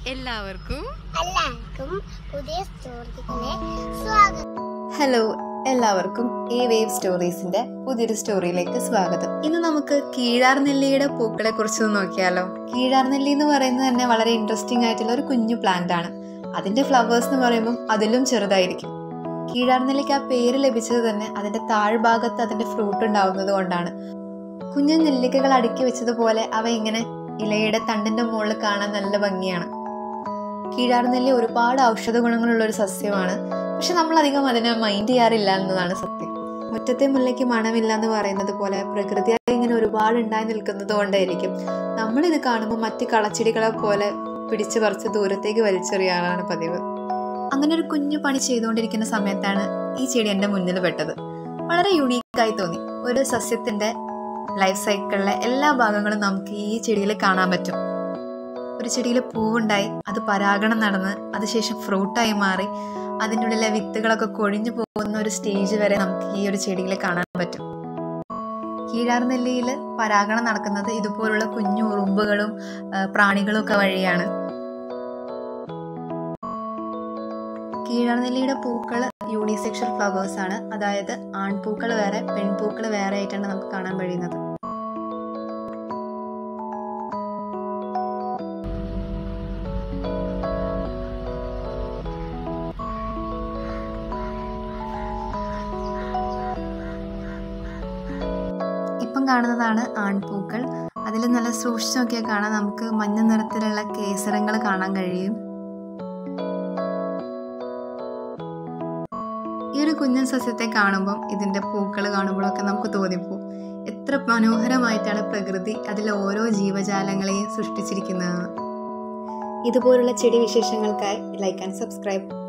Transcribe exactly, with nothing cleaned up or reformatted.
എല്ലാവർക്കും എല്ലാവർക്കും പുതിയ സ്റ്റോറിയിലെ സ്വാഗതം. ഹലോ, എല്ലാവർക്കും ഈ വേവ് സ്റ്റോറീസിന്റെ പുതിയൊരു സ്റ്റോറിയിലേക്ക് സ്വാഗതം. ഇന്ന് നമുക്ക് കീഴാർനെല്ലിയുടെ പൂക്കളെ കുറിച്ച് നോക്കിയാലോ. കീഴാർനെല്ലി എന്ന് പറയുന്നത് തന്നെ വളരെ ഇൻട്രസ്റ്റിംഗ് ആയിട്ടുള്ള ഒരു കുഞ്ഞു പ്ലാന്റ് ആണ്. അതിന്റെ ഫ്ലവേഴ്സ് എന്ന് പറയുമ്പോൾ അതിലും ചെറുതായിരിക്കും. കീഴാർനെല്ലിക്ക് ആ പേര് ലഭിച്ചത് തന്നെ അതിന്റെ താഴ്ഭാഗത്ത് അതിന്റെ ഫ്രൂട്ട് ഉണ്ടാവുന്നത് കൊണ്ടാണ്. കുഞ്ഞു നെല്ലിക്കകൾ അടുക്കി വെച്ചതുപോലെ അവ ഇങ്ങനെ ഇലയുടെ തണ്ടിന്റെ മുകളിൽ കാണാൻ നല്ല ഭംഗിയാണ്. കീഴാർനെല്ലി ഒരുപാട് ഔഷധ ഗുണങ്ങളുള്ള ഒരു സസ്യമാണ്. പക്ഷെ നമ്മൾ അധികം അതിനെ മൈൻഡ് ചെയ്യാറില്ല എന്നതാണ് സത്യം. മുറ്റത്തെ മുല്ലയ്ക്ക് മണമില്ല എന്ന് പറയുന്നത് പോലെ പ്രകൃതിയായി ഇങ്ങനെ ഒരുപാട് ഉണ്ടായി നിൽക്കുന്നത് കൊണ്ടായിരിക്കും നമ്മളിത് കാണുമ്പോൾ മറ്റ് കളച്ചെടികളെ പോലെ പിടിച്ചു പറിച്ച് ദൂരത്തേക്ക് വലിച്ചെറിയാറാണ് പതിവ്. അങ്ങനെ ഒരു കുഞ്ഞു പണി ചെയ്തുകൊണ്ടിരിക്കുന്ന സമയത്താണ് ഈ ചെടി എൻ്റെ മുന്നിൽ പെട്ടത്. വളരെ യുണീക്കായി തോന്നി. ഒരു സസ്യത്തിന്റെ ലൈഫ് സൈക്കിളിലെ എല്ലാ ഭാഗങ്ങളും നമുക്ക് ഈ ചെടിയിൽ കാണാൻ പറ്റും. ഒരു ചെടിയിൽ പൂവുണ്ടായി, അത് പരാഗണം നടന്ന് അതിനുശേഷം ഫ്രൂട്ടായി മാറി അതിൻ്റെ ഉള്ളിലെ വിത്തുകളൊക്കെ കൊഴിഞ്ഞു പോകുന്ന ഒരു സ്റ്റേജ് വരെ നമുക്ക് ഈ ഒരു ചെടിയിൽ കാണാൻ പറ്റും. കീഴാർനെല്ലിയിൽ പരാഗണം നടക്കുന്നത് ഇതുപോലുള്ള കുഞ്ഞു ഉറുമ്പുകളും പ്രാണികളും ഒക്കെ വഴിയാണ്. കീഴാർനെല്ലിയുടെ പൂക്കൾ യൂണിസെക്ഷൽ ഫ്ലവേഴ്സ് ആണ്. അതായത് ആൺപൂക്കൾ വേറെ പെൺപൂക്കൾ വേറെ ആയിട്ടാണ് നമുക്ക് കാണാൻ കഴിയുന്നത്. ഇപ്പം കാണുന്നതാണ് ആൺപൂക്കൾ. അതിൽ നല്ല സൂക്ഷിച്ച് നോക്കിയാൽ കാണാം നമുക്ക് മഞ്ഞ നിറത്തിലുള്ള കേസരങ്ങൾ കാണാൻ കഴിയും. ഈ ഒരു കുഞ്ഞൻ സസ്യത്തെ കാണുമ്പം ഇതിൻ്റെ പൂക്കൾ കാണുമ്പോഴൊക്കെ നമുക്ക് തോന്നിപ്പോകും എത്ര മനോഹരമായിട്ടാണ് പ്രകൃതി അതിലെ ഓരോ ജീവജാലങ്ങളെയും സൃഷ്ടിച്ചിരിക്കുന്നതെന്ന്. ഇതുപോലുള്ള ചെടി വിശേഷങ്ങൾക്കായി ലൈക്ക് ആൻഡ് സബ്സ്ക്രൈബ്.